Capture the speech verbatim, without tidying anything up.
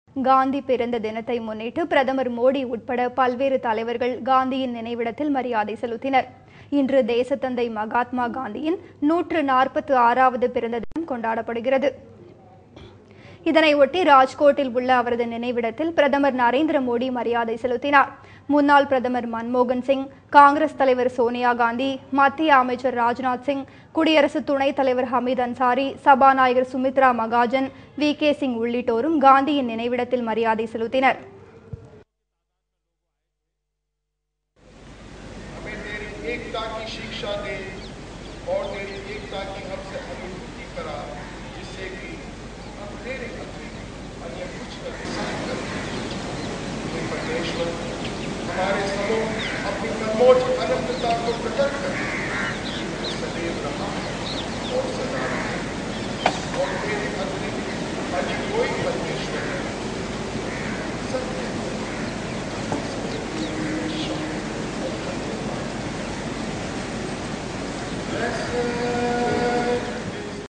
காந்தி பிறந்த தினத்தை முன்னிட்டு பிரதமர் மோடி உட்பட பல்வேறு தலைவர்கள் காந்தியின் நினைவிடத்தில் மரியாதை செலுத்தினர். இன்று தேசத்தந்தை மகாத்மா காந்தியின் நூற்று நாற்பத்தி ஆறாவது பிறந்த தினம் கொண்டாடப்படுகிறது. இதனையொட்டி ராஜ்கோட்டில் உள்ள அவரது நினைவிடத்தில் பிரதமர் நரேந்திர மோடி மரியாதை செலுத்தினார். முன்னாள் பிரதமர் மன்மோகன் சிங், காங்கிரஸ் தலைவர் சோனியா காந்தி, மத்திய அமைச்சர் ராஜ்நாத் சிங், குடியரசு துணைத் தலைவர் ஹமீத் அன்சாரி, சபாநாயகர் சுமித்ரா மகாஜன், வி கே சிங் உள்ளிட்டோரும் காந்தியின் நினைவிடத்தில் மரியாதை செலுத்தினர். एकता की शिक्षा दे और